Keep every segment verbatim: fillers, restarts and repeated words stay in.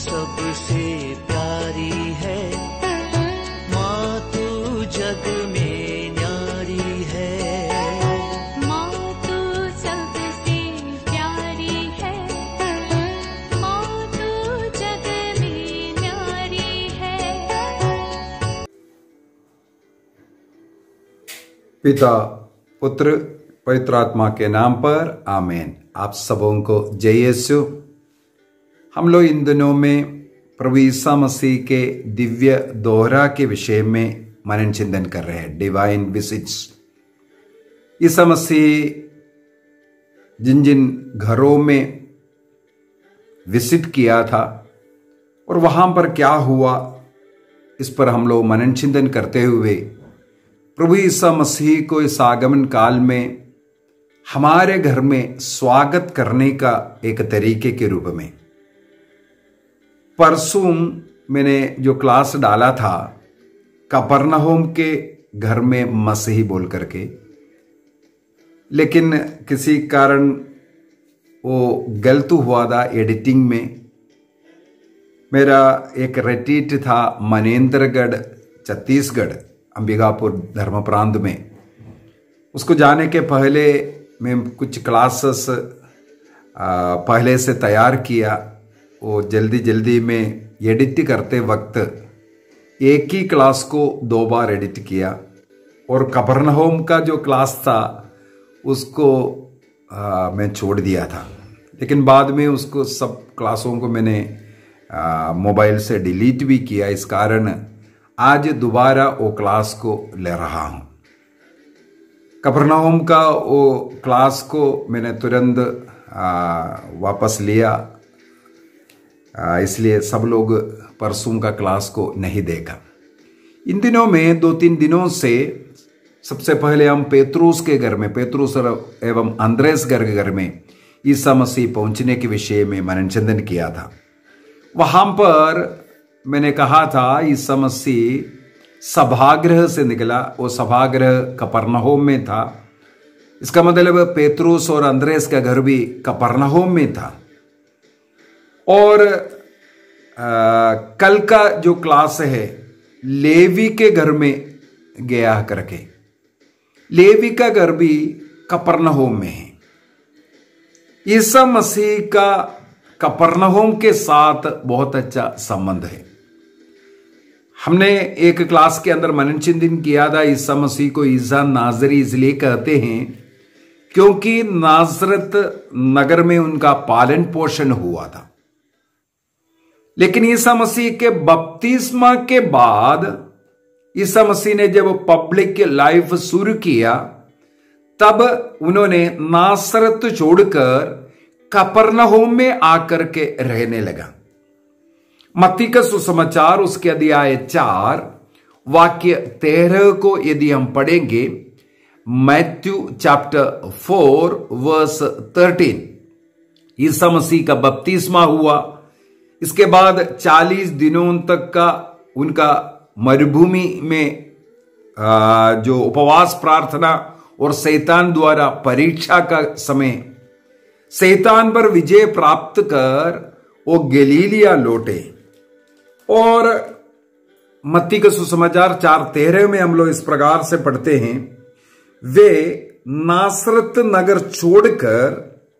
सबसे प्यारी है, माँ तू जग में न्यारी है। माँ तू सबसे प्यारी है, माँ तू जग में न्यारी है। पिता पुत्र पवित्र आत्मा के नाम पर आमीन। आप सबों को जय यीशु। हम लोग इन दिनों में प्रभु ईसा मसीह के दिव्य दोहरा के विषय में मनन चिंतन कर रहे हैं, डिवाइन विजिट्स। ईसा मसीह जिन जिन घरों में विजिट किया था और वहां पर क्या हुआ, इस पर हम लोग मनन चिंतन करते हुए प्रभु ईसा मसीह को इस आगमन काल में हमारे घर में स्वागत करने का एक तरीके के रूप में परसों मैंने जो क्लास डाला था कफरनहूम के घर में मसीही बोल करके, लेकिन किसी कारण वो गलत हुआ था एडिटिंग में। मेरा एक रिट्रीट था मनेंद्रगढ़ छत्तीसगढ़ अंबिकापुर धर्म प्रांत में। उसको जाने के पहले मैं कुछ क्लासेस पहले से तैयार किया। वो जल्दी जल्दी में एडिट करते वक्त एक ही क्लास को दो बार एडिट किया और कफरनहूम का जो क्लास था उसको आ, मैं छोड़ दिया था, लेकिन बाद में उसको सब क्लासों को मैंने मोबाइल से डिलीट भी किया। इस कारण आज दोबारा वो क्लास को ले रहा हूँ। कफरनहूम का वो क्लास को मैंने तुरंत वापस लिया, इसलिए सब लोग परसों का क्लास को नहीं देखा। इन दिनों में दो तीन दिनों से सबसे पहले हम पेत्रुस के घर में, पेत्रुस एवं अंद्रेस घर के घर में ईसा मसीह पहुंचने के विषय में मनन चिंतन किया था। वहां पर मैंने कहा था ईसा मसीह सभागृह से निकला। वो सभागृह कफरनहूम में था। इसका मतलब पेत्रुस और अंद्रेस का घर भी कफरनहूम में था। और आ, कल का जो क्लास है लेवी के घर में गया करके, लेवी का घर भी कफरनहूम में है। ईसा मसीह का कफरनहूम के साथ बहुत अच्छा संबंध है। हमने एक क्लास के अंदर मनन चिंतन किया था ईसा मसीह को ईसा नाजरी इसलिए कहते हैं क्योंकि नाजरत नगर में उनका पालन पोषण हुआ था। लेकिन ईसा मसीह के बपतिस्मा के बाद ईसा मसीह ने जब पब्लिक लाइफ शुरू किया तब उन्होंने नासरत छोड़कर कफरनहूम में आकर के रहने लगा। मत्ती का सुसमाचार उसके अध्याय चार वाक्य तेरह को यदि हम पढ़ेंगे, Matthew chapter four verse thirteen, Isa Masih का बपतिस्मा हुआ। इसके बाद चालीस दिनों तक का उनका मरुभूमि में जो उपवास प्रार्थना और शैतान द्वारा परीक्षा का समय, शैतान पर विजय प्राप्त कर वो गलीलिया लौटे। और मत्ती का सुसमाचार चार तेरह में हम लोग इस प्रकार से पढ़ते हैं, वे नासरत नगर छोड़कर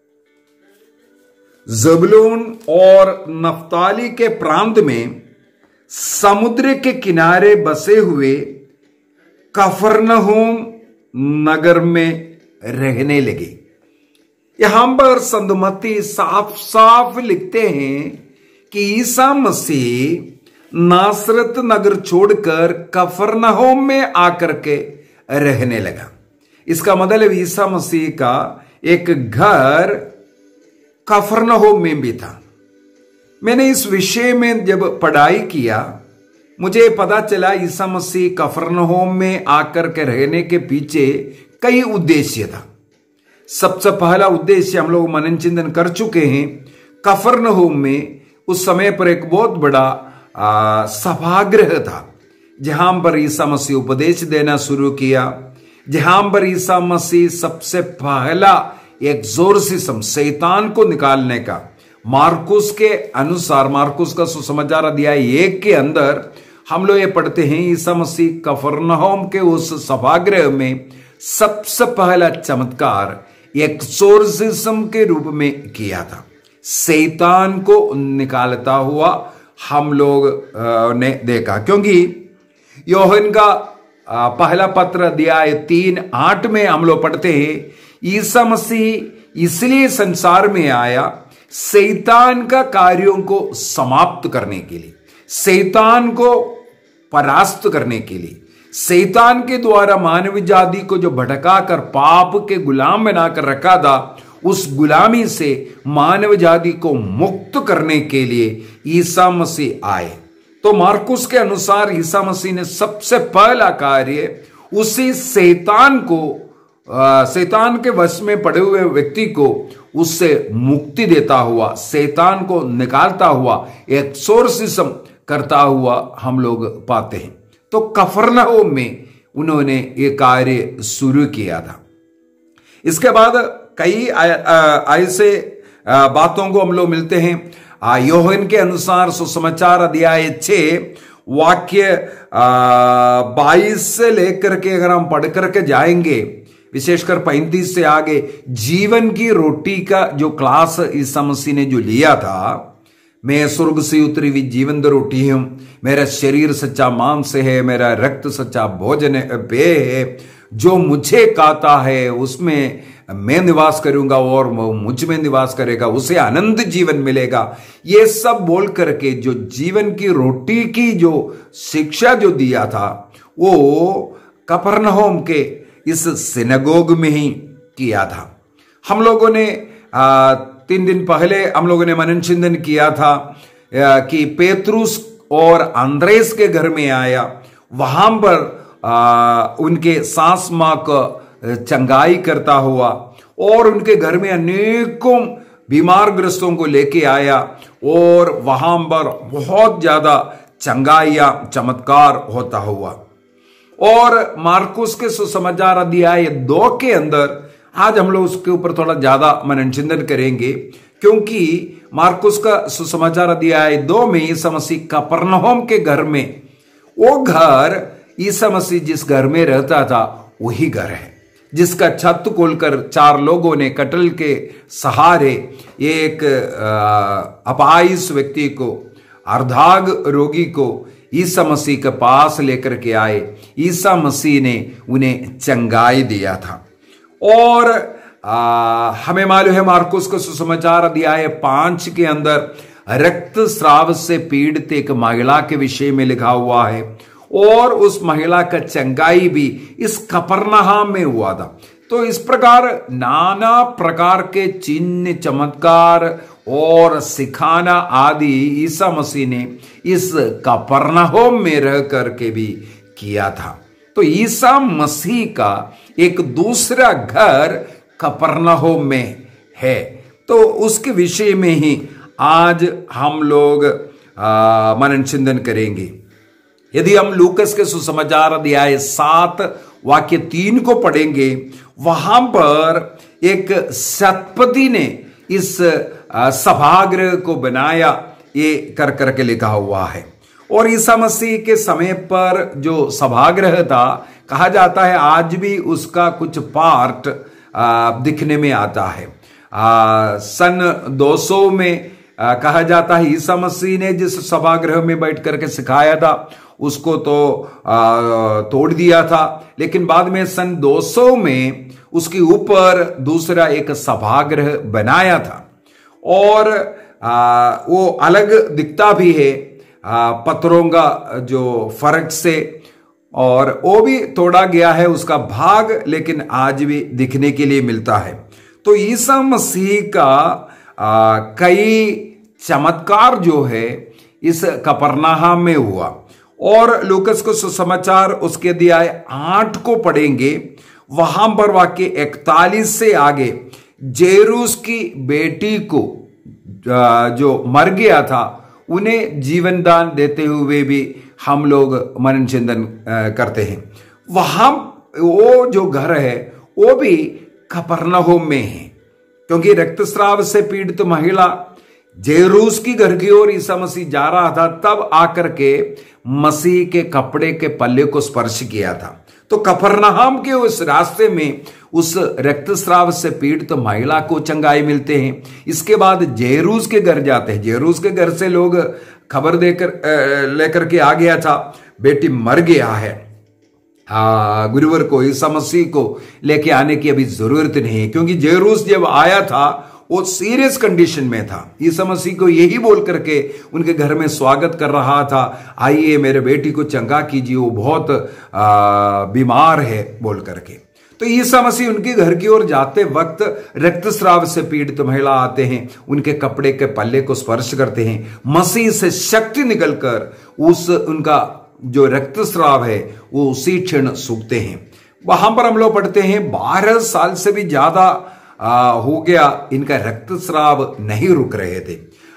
जबूलून और नफ्ताली के प्रांत में समुद्र के किनारे बसे हुए कफरनहूम नगर में रहने लगे। यहां पर संत मत्ती साफ साफ लिखते हैं कि ईसा मसीह नासरत नगर छोड़कर कफरनहूम में आकर के रहने लगा। इसका मतलब ईसा मसीह का एक घर कफरनहूम में भी था। मैंने इस विषय में जब पढ़ाई किया मुझे पता चला ईसा मसीह कफरनहूम में आकर के रहने के पीछे कई उद्देश्य था। सबसे पहला उद्देश्य हम लोग मनन चिंतन कर चुके हैं। कफरनहूम में उस समय पर एक बहुत बड़ा सभागृह था जहां पर ईसा मसीह उपदेश देना शुरू किया, जहां पर ईसा मसीह सबसे पहला एक्सोर्सिज्म शैतान को निकालने का मार्कुस के अनुसार, मार्कुस का सुसमाचार अध्याय एक के अंदर हम लोग ये पढ़ते हैं, ईसा मसीह कफरनहूम के उस सभागृह में सबसे पहला चमत्कार एक्सोर्सिज्म के रूप में किया था। शैतान को निकालता हुआ हम लोग ने देखा, क्योंकि योहन का पहला पत्र अध्याय तीन आठ में हम लोग पढ़ते हैं, ईसा मसीह इसलिए संसार में आया शैतान का कार्यों को समाप्त करने के लिए, शैतान को परास्त करने के लिए, शैतान के द्वारा मानव जाति को जो भटका कर पाप के गुलाम बनाकर रखा था, उस गुलामी से मानव जाति को मुक्त करने के लिए ईसा मसीह आए। तो मार्कुस के अनुसार ईसा मसीह ने सबसे पहला कार्य उसी शैतान को, शैतान के वश में पड़े हुए व्यक्ति को उससे मुक्ति देता हुआ, शैतान को निकालता हुआ, एक्सोर्सिज्म करता हुआ हम लोग पाते हैं। तो कफरनहूम में उन्होंने ये कार्य शुरू किया था। इसके बाद कई ऐसे बातों को हम लोग मिलते हैं। योहन के अनुसार सुसमाचार अध्याय छः वाक्य बाईस से लेकर के अगर हम पढ़ करके जाएंगे, विशेषकर पैंतीस से आगे, जीवन की रोटी का जो क्लास ईसा मसीह ने जो लिया था, मैं स्वर्ग से उतरी हुई जीवन रोटी हूं, मेरा शरीर सच्चा मांस है, मेरा रक्त सच्चा भोजन पेय है, जो मुझे खाता है उसमें मैं निवास करूंगा और मुझ में निवास करेगा, उसे अनंत जीवन मिलेगा। ये सब बोल करके जो जीवन की रोटी की जो शिक्षा जो दिया था, वो कफरनहूम के इस सिनेगोग में ही किया था। हम लोगों ने आ, तीन दिन पहले हम लोगों ने मनन चिंतन किया था कि पेत्रुस और अंद्रेस के घर में आया, वहां पर आ, उनके सास मां का चंगाई करता हुआ और उनके घर में अनेकों बीमार ग्रस्तों को लेके आया और वहां पर बहुत ज्यादा चंगाइयां चमत्कार होता हुआ। और मार्कुस के सुसमाचार अध्याय दो के अंदर आज हम लोग उसके ऊपर थोड़ा ज्यादा मनन चिंतन करेंगे, क्योंकि मार्कुस का सुसमाचार अध्याय दो में ईसा मसीह कफरनहूम के घर में, वो घर ईसा मसीह जिस घर में रहता था वही घर है, जिसका छत खोलकर चार लोगों ने कटल के सहारे एक अपाहिज व्यक्ति को, अर्धांग रोगी को ईसा मसीह के पास लेकर के आए। ईसा मसीह ने उन्हें चंगाई दिया था। और आ, हमें मालूम है मार्कुस का सुसमाचार अध्याय पांच के अंदर रक्तस्राव से पीड़ित एक महिला के विषय में लिखा हुआ है और उस महिला का चंगाई भी इस कफरनहूम में हुआ था। तो इस प्रकार नाना प्रकार के चिन्ह, चमत्कार और सिखाना आदि ईसा मसीह ने इस कफरनहूम में रह करके भी किया था। तो ईसा मसीह का एक दूसरा घर कफरनहूम में है। तो उसके विषय में ही आज हम लोग मनन चिंतन करेंगे। यदि हम लूकस के सुसमाचार अध्याय सात वाक्य तीन को पढ़ेंगे, वहां पर एक शतपति ने इस सभागृह को बनाया, ये कर करके लिखा हुआ है। और ईसा मसीह के समय पर जो सभागृह था, कहा जाता है आज भी उसका कुछ पार्ट दिखने में आता है। आ, सन दो सौ में आ, कहा जाता है ईसा मसीह ने जिस सभागृह में बैठ करके सिखाया था उसको तो आ, तोड़ दिया था, लेकिन बाद में सन दो सौ में उसके ऊपर दूसरा एक सभागृह बनाया था और आ, वो अलग दिखता भी है आ, पत्थरों का जो फर्क से, और वो भी तोड़ा गया है उसका भाग, लेकिन आज भी दिखने के लिए मिलता है। तो ईसा मसीह का आ, कई चमत्कार जो है इस कफरनहूम में हुआ। और लूकस को सुसमाचार उसके अध्याय आठ को पढ़ेंगे, वहां पर वाक्य इकतालीस से आगे जेरूस की बेटी को जो मर गया था उन्हें जीवन दान देते हुए भी हम लोग मनन चिंतन करते हैं। वहां वो जो घर है वो भी कफरनहूम में है, क्योंकि रक्तस्राव से पीड़ित महिला जेरूस की घर की ओर ईसा मसीह जा रहा था, तब आकर के मसीह के कपड़े के पल्ले को स्पर्श किया था। तो कफरनहूम के उस रास्ते में उस रक्तस्राव से पीड़ित तो महिला को चंगाई मिलते हैं। इसके बाद जेरूस के घर जाते हैं। जेरूस के घर से लोग खबर देकर लेकर के आ गया था, बेटी मर गया है। हाँ, गुरुवार को ईसा मसीह को लेके आने की अभी जरूरत नहीं है, क्योंकि जेरूस जब आया था वो सीरियस कंडीशन में था। ईसा मसीह को यही बोल करके उनके घर में स्वागत कर रहा था, आइए मेरे बेटी को चंगा कीजिए, वो बहुत आ, बीमार है बोल करके। तो ईसा मसीह उनके घर की ओर जाते वक्त रक्तस्राव से पीड़ित तो महिला आते हैं, उनके कपड़े के पल्ले को स्पर्श करते हैं, मसीह से शक्ति निकलकर उस उनका जो रक्तस्राव है वो उसी क्षण सूखते हैं। वहां पर हम लोग पढ़ते हैं बारह साल से भी ज्यादा आ, हो गया इनका रक्तस्राव नहीं रुक रहे थे।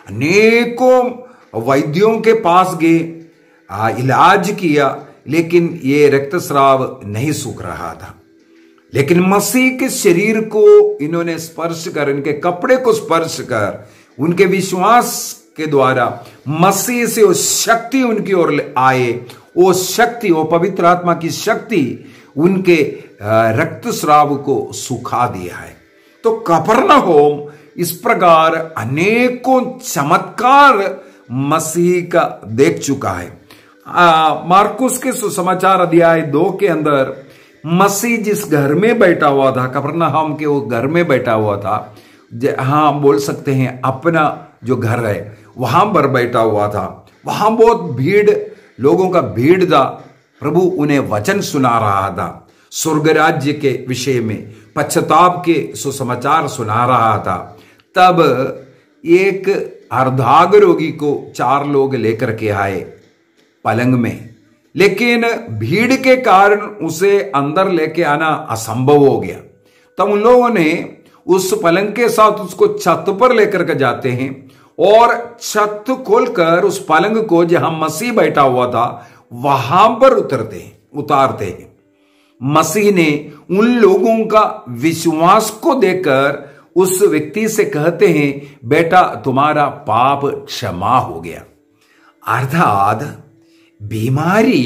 अनेकों वैद्यों के पास गए, इलाज किया, लेकिन ये रक्तस्राव नहीं सूख रहा था। लेकिन मसीह के शरीर को इन्होंने स्पर्श कर, इनके कपड़े को स्पर्श कर, उनके विश्वास के द्वारा मसीह से वो शक्ति उनकी ओर आए। वो शक्ति, वो पवित्र आत्मा की शक्ति उनके रक्तस्राव को सुखा दिया है। तो कफरनहूम इस प्रकार अनेकों चमत्कार मसीह का देख चुका है। मार्कुस के सुसमाचार अध्याय दो के अंदर मसीह जिस घर में बैठा हुआ था, कफरनहूम के वो घर में बैठा हुआ था, हाँ बोल सकते हैं अपना जो घर है वहां पर बैठा हुआ था। वहां बहुत भीड़, लोगों का भीड़ था। प्रभु उन्हें वचन सुना रहा था, स्वर्ग राज्य के विषय में पश्चाताप के सुसमाचार सुना रहा था। तब एक अर्धांग रोगी को चार लोग लेकर के आए पलंग में, लेकिन भीड़ के कारण उसे अंदर लेके आना असंभव हो गया। तब उन लोगों ने उस पलंग के साथ उसको छत पर लेकर के जाते हैं और छत खोलकर उस पलंग को जहां मसीह बैठा हुआ था वहां पर उतरते हैं उतारते हैं। मसीह ने उन लोगों का विश्वास को देखकर उस व्यक्ति से कहते हैं, बेटा तुम्हारा पाप क्षमा हो गया। अर्थात बीमारी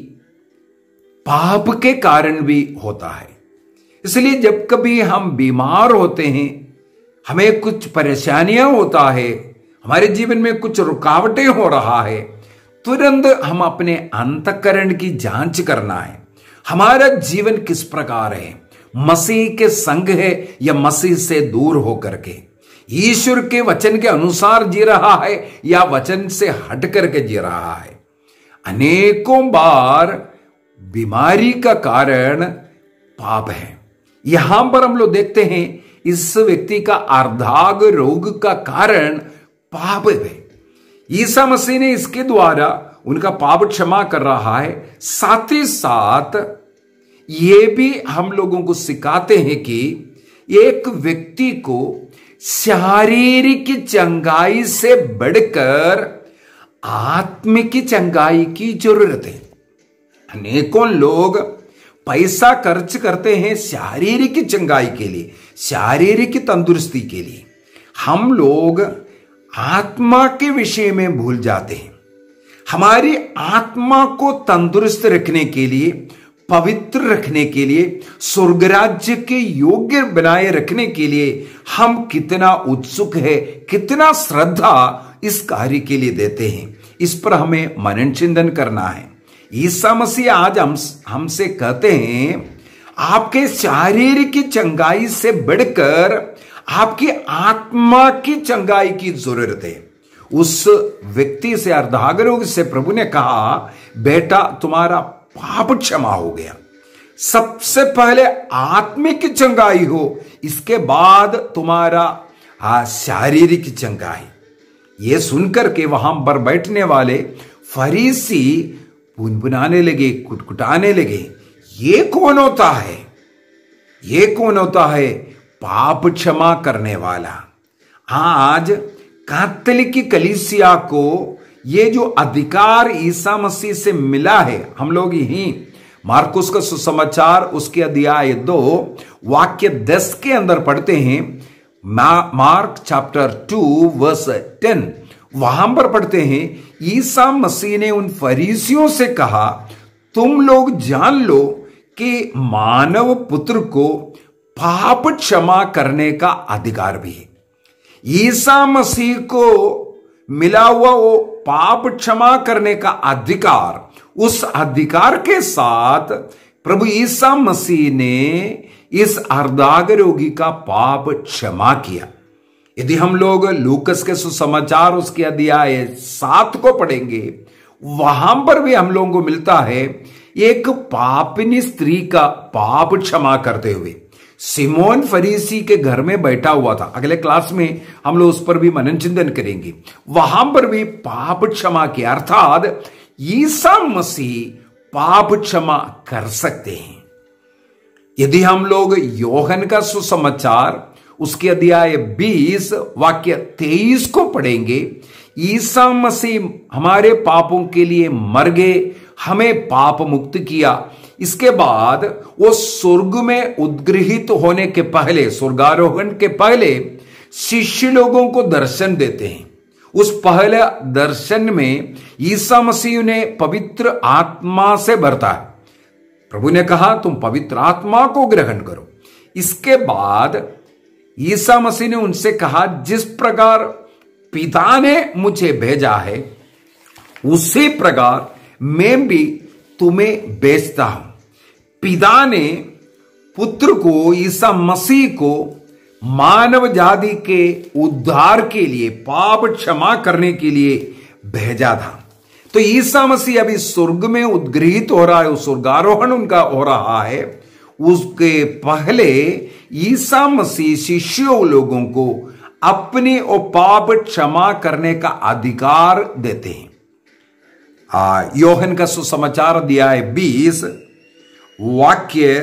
पाप के कारण भी होता है। इसलिए जब कभी हम बीमार होते हैं, हमें कुछ परेशानियां होता है, हमारे जीवन में कुछ रुकावटें हो रहा है, तुरंत हम अपने अंतःकरण की जांच करना है। हमारा जीवन किस प्रकार है, मसीह के संग है या मसीह से दूर होकर के, ईश्वर के वचन के अनुसार जी रहा है या वचन से हट करके जी रहा है। अनेकों बार बीमारी का कारण पाप है। यहां पर हम लोग देखते हैं इस व्यक्ति का अर्धांग रोग का कारण पाप है। ईसा मसीह ने इसके द्वारा उनका पाप क्षमा कर रहा है। साथ ही साथ ये भी हम लोगों को सिखाते हैं कि एक व्यक्ति को शारीरिक चंगाई से बढ़कर आत्मिक चंगाई की जरूरत है। अनेकों लोग पैसा खर्च करते हैं शारीरिक चंगाई के लिए, शारीरिक तंदुरुस्ती के लिए। हम लोग आत्मा के विषय में भूल जाते हैं। हमारी आत्मा को तंदुरुस्त रखने के लिए, पवित्र रखने के लिए, स्वर्ग राज्य के योग्य बनाए रखने के लिए हम कितना उत्सुक है, कितना श्रद्धा इस कार्य के लिए देते हैं, इस पर हमें मनन चिंतन करना है। ईसा मसीह आज हम हमसे कहते हैं आपके शारीरिक चंगाई से बढ़कर आपकी आत्मा की चंगाई की जरूरत है। उस व्यक्ति से, अर्धांग रोग से प्रभु ने कहा, बेटा तुम्हारा पाप क्षमा हो गया। सबसे पहले आत्मिक चंगाई हो, इसके बाद तुम्हारा शारीरिक चंगाई। ये सुनकर के वहां पर बैठने वाले फरीसी पुनपुनाने लगे, कुटकुटाने लगे, ये कौन होता है, ये कौन होता है पाप क्षमा करने वाला। आज कैथोलिक कलीसिया को ये जो अधिकार ईसा मसीह से मिला है, हम लोग यही मार्कुस का सुसमाचार उसके अध्याय दो वाक्य दस के अंदर पढ़ते हैं। Mark chapter two verse ten, वहां पर पढ़ते हैं, ईसा मसीह ने उन फरीसियों से कहा, तुम लोग जान लो कि मानव पुत्र को पाप क्षमा करने का अधिकार भी है। ईसा मसीह को मिला हुआ वो पाप क्षमा करने का अधिकार, उस अधिकार के साथ प्रभु ईसा मसीह ने इस अर्धांग रोगी का पाप क्षमा किया। यदि हम लोग लूकस के सुसमाचार उसके अध्याय सात को पढ़ेंगे, वहां पर भी हम लोगों को मिलता है एक पापिनी स्त्री का पाप क्षमा करते हुए। सिमोन फरीसी के घर में बैठा हुआ था। अगले क्लास में हम लोग उस पर भी मनन चिंतन करेंगे। वहां पर भी पाप क्षमा किया, अर्थात ईसा मसीह पाप क्षमा कर सकते हैं। यदि हम लोग योहन का सुसमाचार उसके अध्याय बीस वाक्य तेईस को पढ़ेंगे, ईसा मसीह हमारे पापों के लिए मर गए, हमें पाप मुक्त किया। इसके बाद वो स्वर्ग में उद्गृहित होने के पहले, स्वर्गारोहण के पहले शिष्य लोगों को दर्शन देते हैं। उस पहले दर्शन में ईसा मसीह ने पवित्र आत्मा से भरता है। प्रभु ने कहा, तुम पवित्र आत्मा को ग्रहण करो। इसके बाद ईसा मसीह ने उनसे कहा, जिस प्रकार पिता ने मुझे भेजा है, उसी प्रकार मैं भी तुम्हें भेजता हूं। पिता ने पुत्र को, ईसा मसीह को मानव जाति के उद्धार के लिए, पाप क्षमा करने के लिए भेजा था। तो ईसा मसीह अभी स्वर्ग में उद्गृहित हो रहा है, स्वर्गारोहण उनका हो रहा है। उसके पहले ईसा मसीह शिष्यों लोगों को अपने और पाप क्षमा करने का अधिकार देते हैं। आ, योहन का सुसमाचार अध्याय बीस वाक्य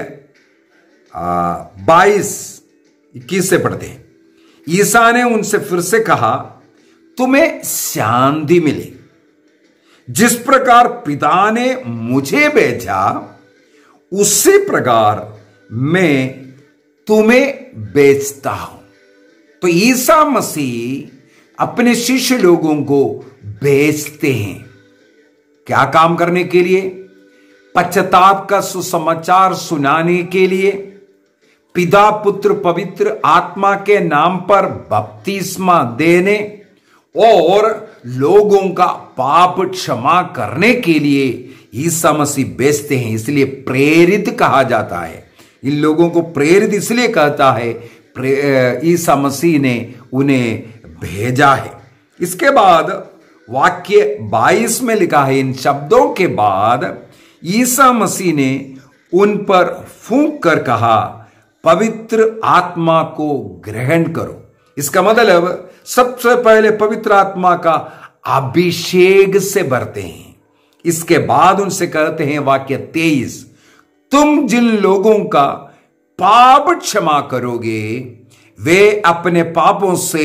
बाईस इक्कीस से पढ़ते हैं। ईसा ने उनसे फिर से कहा, तुम्हें शांति मिले। जिस प्रकार पिता ने मुझे भेजा, उसी प्रकार मैं तुम्हें भेजता हूं। तो ईसा मसीह अपने शिष्य लोगों को भेजते हैं। क्या काम करने के लिए? पश्चाताप का सुसमाचार सुनाने के लिए, पिता पुत्र पवित्र आत्मा के नाम पर बपतिस्मा देने और लोगों का पाप क्षमा करने के लिए ईसा मसीह भेजते हैं। इसलिए प्रेरित कहा जाता है। इन लोगों को प्रेरित इसलिए कहता है, ईसा मसीह ने उन्हें भेजा है। इसके बाद वाक्य बाईस में लिखा है, इन शब्दों के बाद ईसा मसीह ने उन पर फूंक कर कहा, पवित्र आत्मा को ग्रहण करो। इसका मतलब सबसे पहले पवित्र आत्मा का अभिषेक से भरते हैं। इसके बाद उनसे कहते हैं वाक्य तेईस, तुम जिन लोगों का पाप क्षमा करोगे, वे अपने पापों से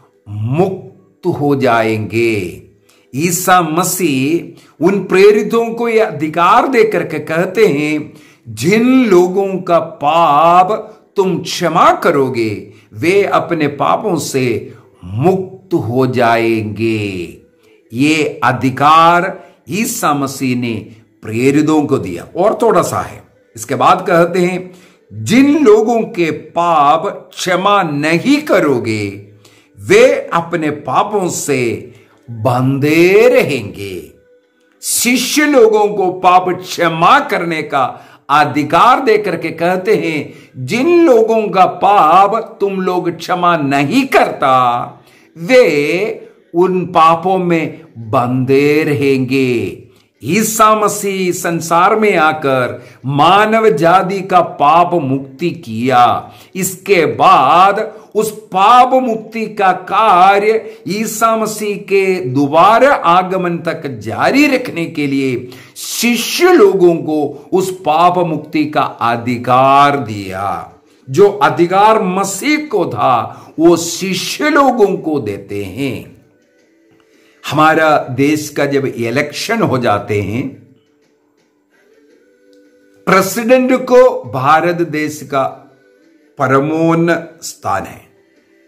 मुक्त हो जाएंगे। ईसा मसीह उन प्रेरितों को यह अधिकार देकर के कहते हैं, जिन लोगों का पाप तुम क्षमा करोगे, वे अपने पापों से मुक्त हो जाएंगे। ये अधिकार ईसा मसीह ने प्रेरितों को दिया। और थोड़ा सा है, इसके बाद कहते हैं, जिन लोगों के पाप क्षमा नहीं करोगे, वे अपने पापों से बंधे रहेंगे। शिष्य लोगों को पाप क्षमा करने का अधिकार देकर के कहते हैं, जिन लोगों का पाप तुम लोग क्षमा नहीं करता, वे उन पापों में बंधे रहेंगे। ईसा मसीह संसार में आकर मानव जाति का पाप मुक्ति किया। इसके बाद उस पाप मुक्ति का कार्य ईसा मसीह के दोबारा आगमन तक जारी रखने के लिए शिष्य लोगों को उस पाप मुक्ति का अधिकार दिया। जो अधिकार मसीह को था, वो शिष्य लोगों को देते हैं। हमारा देश का जब इलेक्शन हो जाते हैं, प्रेसिडेंट को भारत देश का परमोन्नत स्थान है।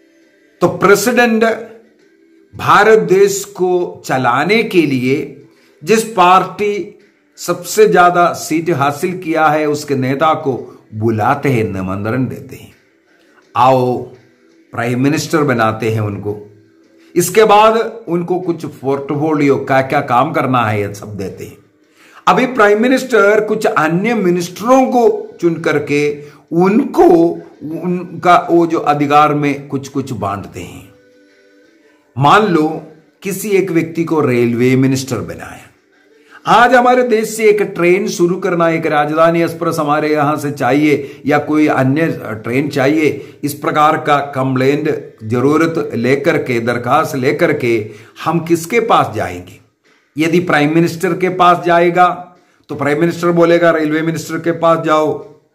तो प्रेसिडेंट भारत देश को चलाने के लिए जिस पार्टी सबसे ज्यादा सीट हासिल किया है उसके नेता को बुलाते हैं, निमंत्रण देते हैं, आओ प्राइम मिनिस्टर बनाते हैं उनको। इसके बाद उनको कुछ पोर्टफोलियो क्या क्या काम करना है ये सब देते हैं। अभी प्राइम मिनिस्टर कुछ अन्य मिनिस्टरों को चुन करके उनको उनका वो जो अधिकार में कुछ कुछ बांटते हैं। मान लो किसी एक व्यक्ति को रेलवे मिनिस्टर बनाया। आज हमारे देश से एक ट्रेन शुरू करना, एक राजधानी एक्सप्रेस हमारे यहां से चाहिए या कोई अन्य ट्रेन चाहिए, इस प्रकार का कंप्लेंट जरूरत लेकर के, दरखास्त लेकर के हम किसके पास जाएंगे? यदि प्राइम मिनिस्टर के पास जाएगा तो प्राइम मिनिस्टर बोलेगा रेलवे मिनिस्टर के पास जाओ।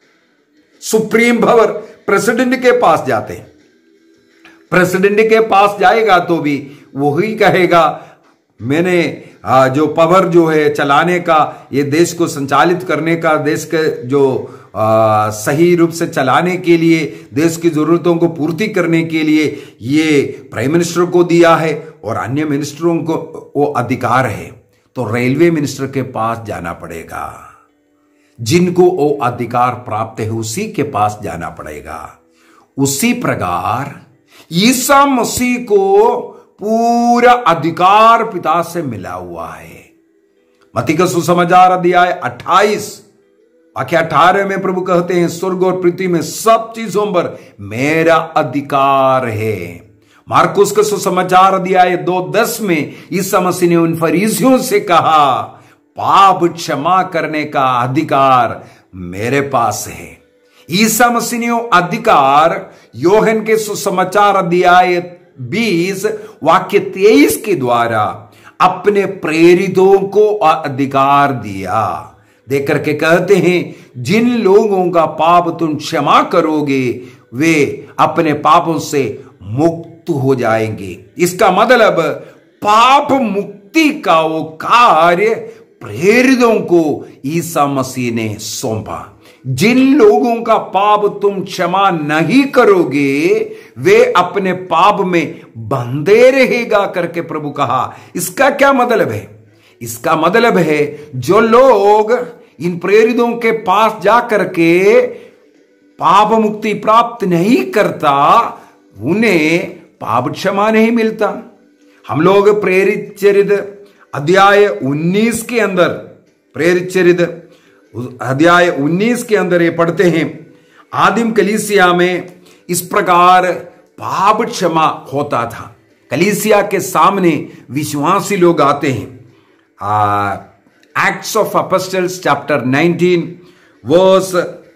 सुप्रीम पावर प्रेसिडेंट के पास जाते हैं, प्रेसिडेंट के पास जाएगा तो भी वही कहेगा मैंने जो पावर जो है चलाने का, ये देश को संचालित करने का, देश के जो आ, सही रूप से चलाने के लिए, देश की जरूरतों को पूर्ति करने के लिए ये प्राइम मिनिस्टर को दिया है और अन्य मिनिस्टरों को वो अधिकार है। तो रेलवे मिनिस्टर के पास जाना पड़ेगा, जिनको वो अधिकार प्राप्त है उसी के पास जाना पड़ेगा। उसी प्रकार ईसा मसीह को पूरा अधिकार पिता से मिला हुआ है। मत्ती का सुसमाचार अध्याय अट्ठाईस वाक्य अठारह में प्रभु कहते हैं, स्वर्ग और पृथ्वी में सब चीजों पर मेरा अधिकार है। मार्कुस का सुसमाचार अध्याय दो दस में ईसा मसीह ने उन फरीसियों से कहा, पाप क्षमा करने का अधिकार मेरे पास है। ईसा मसीह ने अधिकार योहन के सुसमाचार अध्याय बीस वाक्य तेईस के द्वारा अपने प्रेरितों को अधिकार दिया, देकर के कहते हैं, जिन लोगों का पाप तुम क्षमा करोगे वे अपने पापों से मुक्त हो जाएंगे। इसका मतलब पाप मुक्ति का वो कार्य प्रेरितों को ईसा मसीह ने सौंपा। जिन लोगों का पाप तुम क्षमा नहीं करोगे वे अपने पाप में बंधे रहेगा करके प्रभु कहा। इसका क्या मतलब है? इसका मतलब है जो लोग इन प्रेरितों के पास जाकर के पाप मुक्ति प्राप्त नहीं करता उन्हें पाप क्षमा नहीं मिलता। हम लोग प्रेरित चरित्र अध्याय उन्नीस के अंदर, प्रेरित चरित्र अध्याय उन्नीस के अंदर ये पढ़ते हैं, आदिम कलीसिया में इस प्रकार पाप क्षमा होता था। कलीसिया के सामने विश्वासी लोग आते हैं। Acts of Apostles chapter nineteen verse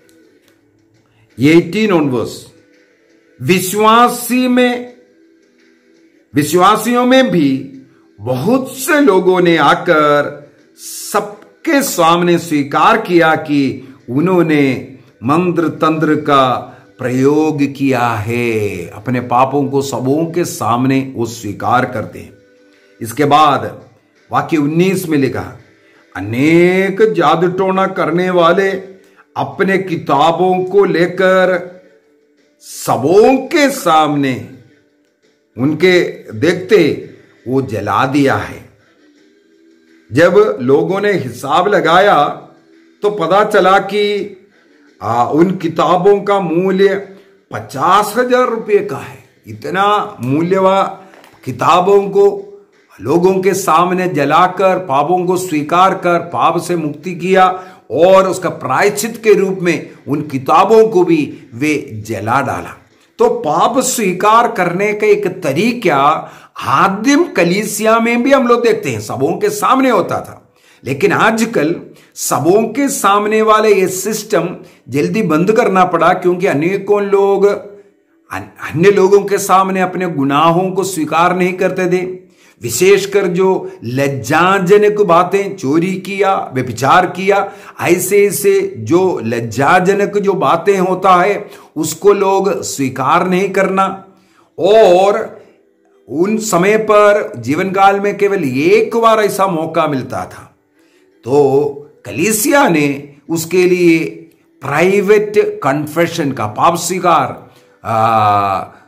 eighteen onwards, विश्वासी में विश्वासियों में भी बहुत से लोगों ने आकर सबके सामने स्वीकार किया कि उन्होंने मंत्र तंत्र का प्रयोग किया है। अपने पापों को सबों के सामने वो स्वीकार करते हैं। इसके बाद वाक्य उन्नीस में लिखा, अनेक जादू टोना करने वाले अपने किताबों को लेकर सबों के सामने उनके देखते वो जला दिया है। जब लोगों ने हिसाब लगाया तो पता चला कि आ, उन किताबों का मूल्य पचास हजार रुपये का है। इतना मूल्यवान किताबों को लोगों के सामने जलाकर पापों को स्वीकार कर पाप से मुक्ति किया और उसका प्रायश्चित के रूप में उन किताबों को भी वे जला डाला। तो पाप स्वीकार करने का एक तरीका आदिम कलीसिया में भी हम लोग देखते हैं, सबों के सामने होता था। लेकिन आजकल सबों के सामने वाले ये सिस्टम जल्दी बंद करना पड़ा, क्योंकि अनेकों लोग अन्य लोगों के सामने अपने गुनाहों को स्वीकार नहीं करते थे। विशेषकर जो लज्जाजनक बातें, चोरी किया, व्यभिचार किया, ऐसे ऐसे जो लज्जाजनक जो बातें होता है उसको लोग स्वीकार नहीं करना। और उन समय पर जीवन काल में केवल एक बार ऐसा मौका मिलता था, तो कलीसिया ने उसके लिए प्राइवेट कन्फेशन का, पाप स्वीकार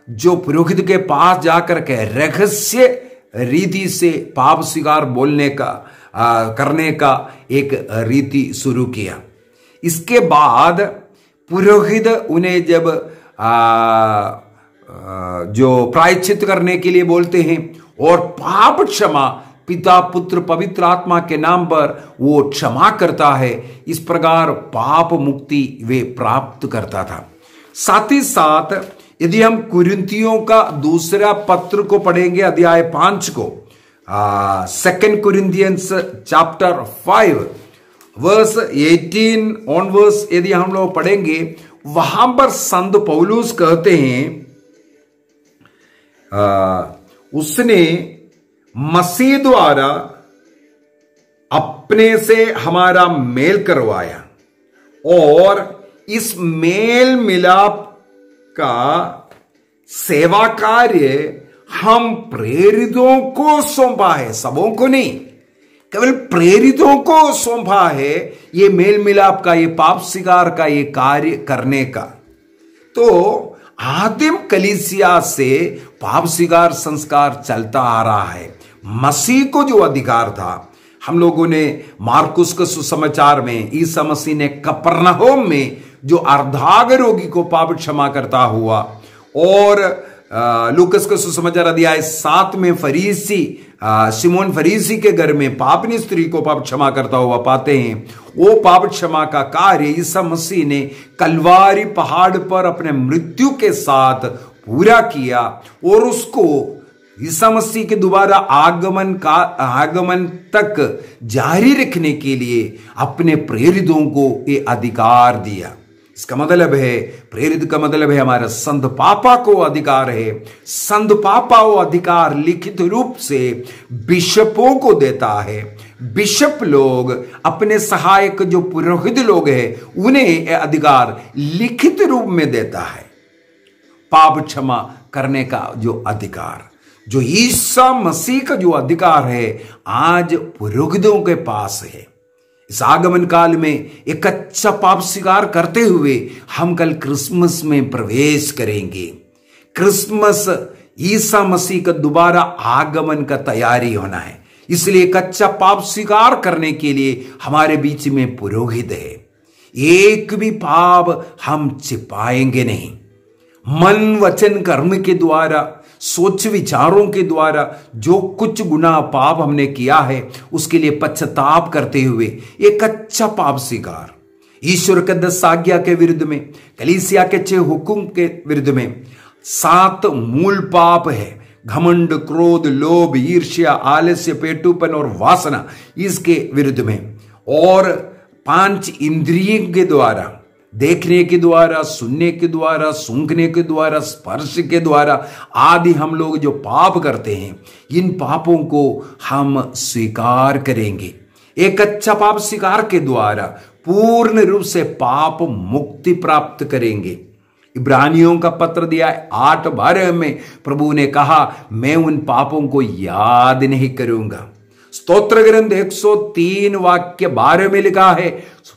जो पुरोहित के पास जाकर के रहस्य रीति से पाप स्वीकार बोलने का आ, करने का एक रीति शुरू किया। इसके बाद पुरोहित उन्हें जब आ, आ, जो प्रायश्चित करने के लिए बोलते हैं और पाप क्षमा पिता पुत्र पवित्र आत्मा के नाम पर वो क्षमा करता है, इस प्रकार पाप मुक्ति वे प्राप्त करता था। साथ ही साथ यदि हम कुरिन्थियों का दूसरा पत्र को पढ़ेंगे, अध्याय पांच को, second Corinthians chapter five verse eighteen onwards यदि हम लोग पढ़ेंगे, वहां पर संत पौलुस कहते हैं आ, उसने मसीह द्वारा अपने से हमारा मेल करवाया और इस मेल मिलाप का सेवा कार्य हम प्रेरितों को सौंपा है, सबों को नहीं, केवल प्रेरितों को सौंपा है ये मेल मिलाप का, ये पाप स्वीकार का ये कार्य करने का। तो आदिम कलीसिया से पाप स्वीकार संस्कार चलता आ रहा है। मसीह को जो अधिकार था, हम लोगों ने मार्कुस के सुसमाचार में ईसा मसीह ने कफरनहूम में जो अर्धांग रोगी को पाप क्षमा करता हुआ, और लूकस का सुसमाचार अध्याय सात में फरीसी सिमोन फरीसी के घर में पापनी स्त्री को पाप क्षमा करता हुआ पाते हैं। वो पाप क्षमा का कार्य ईसा मसीह ने कलवारी पहाड़ पर अपने मृत्यु के साथ पूरा किया, और उसको ईसा मसीह के दोबारा आगमन का आगमन तक जारी रखने के लिए अपने प्रेरितों को ये अधिकार दिया। इसका मतलब है, प्रेरित का मतलब है हमारा संत पापा को अधिकार है। संत पापा वो अधिकार लिखित रूप से बिशपों को देता है। बिशप लोग अपने सहायक जो पुरोहित लोग हैं उन्हें यह अधिकार लिखित रूप में देता है, पाप क्षमा करने का जो अधिकार, जो ईसा मसीह का जो अधिकार है आज पुरोहितों के पास है। इस आगमन काल में एक अच्छा पाप स्वीकार करते हुए हम कल क्रिसमस में प्रवेश करेंगे। क्रिसमस ईसा मसीह का दोबारा आगमन का तैयारी होना है, इसलिए एक अच्छा पाप स्वीकार करने के लिए हमारे बीच में पुरोहित है। एक भी पाप हम छिपाएंगे नहीं। मन वचन कर्म के द्वारा, सोच विचारों के द्वारा जो कुछ गुनाह पाप हमने किया है उसके लिए पश्चाताप करते हुए एक अच्छा पाप स्वीकार, ईश्वर के दस आज्ञा के विरुद्ध में, कलीसिया के छह हुक्म के विरुद्ध में। सात मूल पाप है, घमंड, क्रोध, लोभ, ईर्ष्या, आलस्य, पेटूपन और वासना, इसके विरुद्ध में। और पांच इंद्रियों के द्वारा, देखने के द्वारा, सुनने के द्वारा, सूंघने के द्वारा, स्पर्श के द्वारा आदि हम लोग जो पाप करते हैं, इन पापों को हम स्वीकार करेंगे। एक अच्छा पाप स्वीकार के द्वारा पूर्ण रूप से पाप मुक्ति प्राप्त करेंगे। इब्रानियों का पत्र दिया आठ बारह में प्रभु ने कहा, मैं उन पापों को याद नहीं करूंगा। स्तोत्र ग्रंथ एक सौ तीन वाक्य बारह में लिखा है,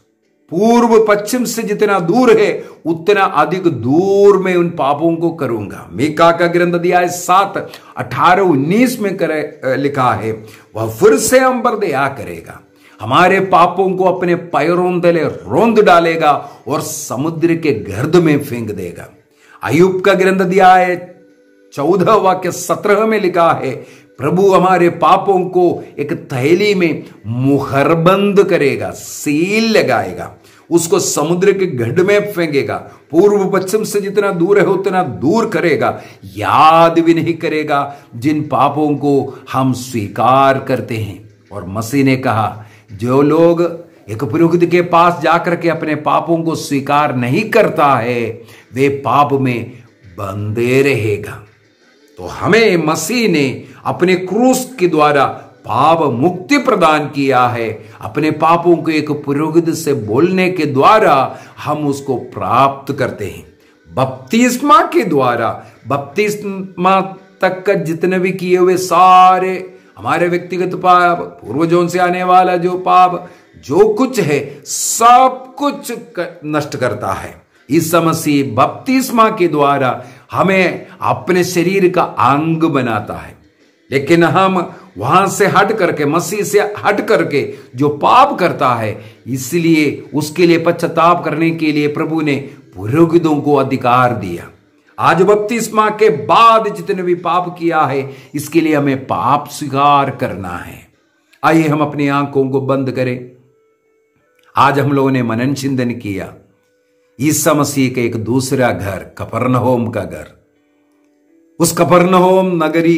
पूर्व पश्चिम से जितना दूर है उतना अधिक दूर में उन पापों को करूंगा। मीका का ग्रंथ अध्याय सात अठारह उन्नीस में करे लिखा है, वह फिर से हम पर दया करेगा, हमारे पापों को अपने पैरों तले रौंद डालेगा और समुद्र के गर्द में फेंक देगा। अय्यूब का ग्रंथ अध्याय चौदह वाक्य सत्रह में लिखा है, प्रभु हमारे पापों को एक थैली में मुहरबंद करेगा, सील लगाएगा, उसको समुद्र के गड्ढ में फेंकेगा, पूर्व पश्चिम से जितना दूर है उतना दूर करेगा, याद भी नहीं करेगा जिन पापों को हम स्वीकार करते हैं। और मसीह ने कहा, जो लोग एक पुरोहित के पास जाकर के अपने पापों को स्वीकार नहीं करता है वे पाप में बंधे रहेगा। तो हमें मसीह ने अपने क्रूस के द्वारा पाप मुक्ति प्रदान किया है। अपने पापों को एक पुरोहित से बोलने के द्वारा हम उसको प्राप्त करते हैं। बपतिस्मा के द्वारा, बपतिस्मा तक का जितने भी किए हुए सारे हमारे व्यक्तिगत पाप, पूर्वजों से आने वाला जो पाप, जो कुछ है सब कुछ नष्ट करता है। ईसा मसीह बपतिस्मा के द्वारा हमें अपने शरीर का अंग बनाता है। लेकिन हम वहां से हट करके, मसीह से हट करके जो पाप करता है, इसलिए उसके लिए पश्चाताप करने के लिए प्रभु ने पुरोहितों को अधिकार दिया। आज बपतिस्मा के बाद जितने भी पाप किया है, इसके लिए हमें पाप स्वीकार करना है। आइए हम अपनी आंखों को बंद करें। आज हम लोगों ने मनन चिंतन किया ईसा मसीह के एक दूसरा घर, कफरनहोम का घर। उस कफरनहोम नगरी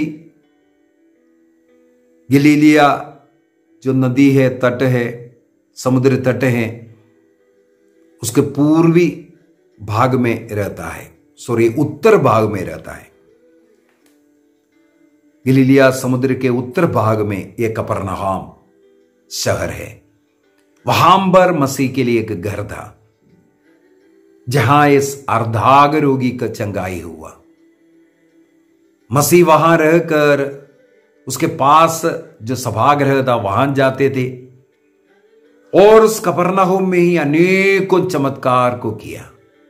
गलीलिया जो नदी है, तट है, समुद्र तट है, उसके पूर्वी भाग में रहता है, सॉरी उत्तर भाग में रहता है। गलीलिया समुद्र के उत्तर भाग में यह कफरनहोम शहर है। वहां पर मसीह के लिए एक घर था जहां इस अर्धांग रोगी का चंगाई हुआ। मसीह वहां रहकर उसके पास जो सभागृह था वहां जाते थे और उस कफरनहोम में ही अनेकों चमत्कार को किया।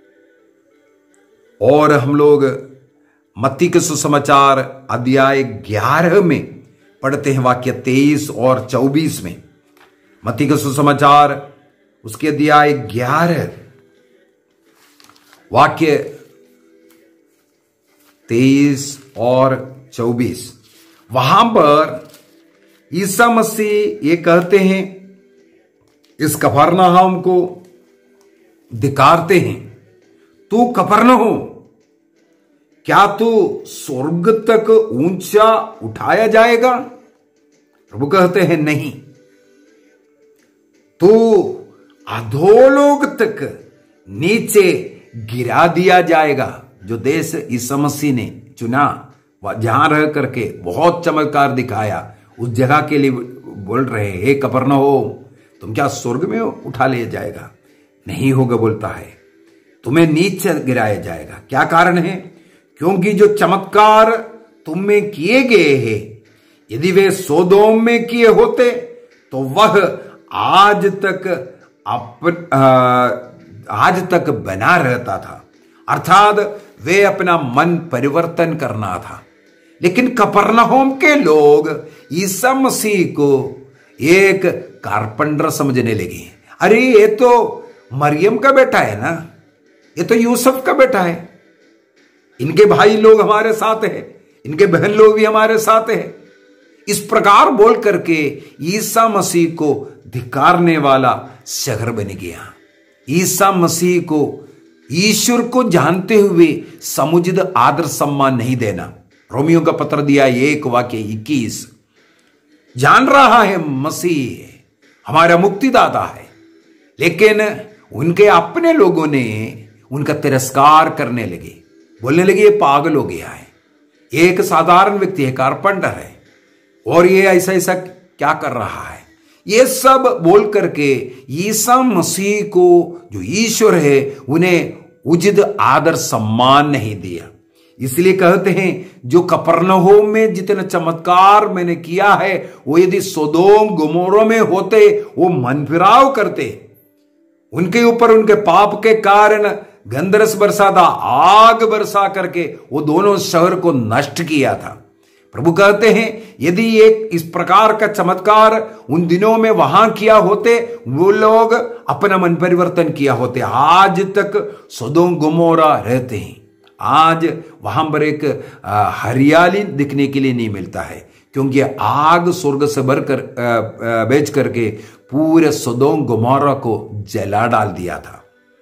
और हम लोग मत्ती के सुसमाचार अध्याय ग्यारह में पढ़ते हैं, वाक्य तेईस और चौबीस में। मत्ती के सुसमाचार उसके अध्याय ग्यारह वाक्य तेईस और चौबीस, वहां पर ईसा मसीह ये कहते हैं, इस कफरनहोम को धिक्कारते हैं, तू कफरनहोम, क्या तू स्वर्ग तक ऊंचा उठाया जाएगा? प्रभु कहते हैं नहीं, तू अधोलोक तक नीचे गिरा दिया जाएगा। जो देश ईसा मसीह ने चुना, जहां रह करके बहुत चमत्कार दिखाया, उस जगह के लिए बोल रहे हैं, हे कफरनहोम, तुम क्या स्वर्ग में उठा लिया जाएगा? नहीं होगा, बोलता है, तुम्हें नीचे गिराया जाएगा। क्या कारण है? क्योंकि जो चमत्कार तुम में किए गए हैं, यदि वे सोदोम में किए होते तो वह आज तक अप, आ, आज तक बना रहता था, अर्थात वे अपना मन परिवर्तन करना था। लेकिन कफरनहोम के लोग ईसा मसीह को एक कारपेंटर समझने लगे। अरे ये तो मरियम का बेटा है ना, ये तो यूसुफ का बेटा है, इनके भाई लोग हमारे साथ हैं, इनके बहन लोग भी हमारे साथ हैं। इस प्रकार बोल करके ईसा मसीह को धिक्कारने वाला शहर बन गया। ईसा मसीह को, ईश्वर को जानते हुए समुचित आदर सम्मान नहीं देना। रोमियो का पत्र दिया एक वाक्य इक्कीस, जान रहा है मसीह हमारा मुक्तिदाता है, लेकिन उनके अपने लोगों ने उनका तिरस्कार करने लगे, बोलने लगे ये पागल हो गया है, एक साधारण व्यक्ति है, कारपेंटर है, और ये ऐसा ऐसा क्या कर रहा है। ये सब बोल करके ईसा मसीह को जो ईश्वर है उन्हें उचित आदर सम्मान नहीं दिया। इसलिए कहते हैं जो कफरनहोम में जितना चमत्कार मैंने किया है, वो यदि सोदोम गोमोरा में होते, वो मन फिराव करते, उनके ऊपर उनके पाप के कारण गंधरस बरसाता, आग बरसा करके वो दोनों शहर को नष्ट किया था। प्रभु कहते हैं यदि एक इस प्रकार का चमत्कार उन दिनों में वहां किया होते, वो लोग अपना मन परिवर्तन किया होते, आज तक सोदोम गोमोरा रहते हैं। आज वहां पर एक हरियाली दिखने के लिए नहीं मिलता है, क्योंकि आग स्वर्ग से भरकर बेच करके पूरे सोदोम गोमोरा को जला डाल दिया था।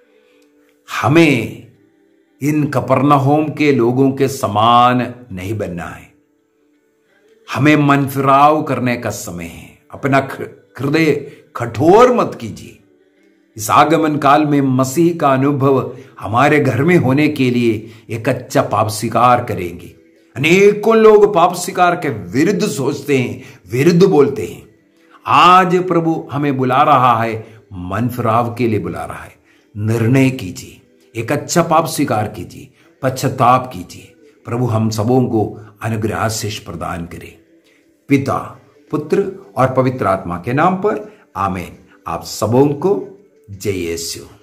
हमें इन कफरनहोम के लोगों के समान नहीं बनना है। हमें मन फिराव करने का समय है। अपना हृदय कठोर मत कीजिए। इस आगमन काल में मसीह का अनुभव हमारे घर में होने के लिए एक अच्छा पाप स्वीकार करेंगे। अनेकों लोग पाप स्वीकार के विरुद्ध सोचते हैं, विरुद्ध बोलते हैं। आज प्रभु हमें बुला रहा है, मन फिराव के लिए बुला रहा है। निर्णय कीजिए, एक अच्छा पाप स्वीकार कीजिए, पश्चाताप कीजिए। प्रभु हम सबों को अनुग्रह आशीष प्रदान करे। पिता, पुत्र और पवित्र आत्मा के नाम पर आमीन। आप सबों को जय यीशु।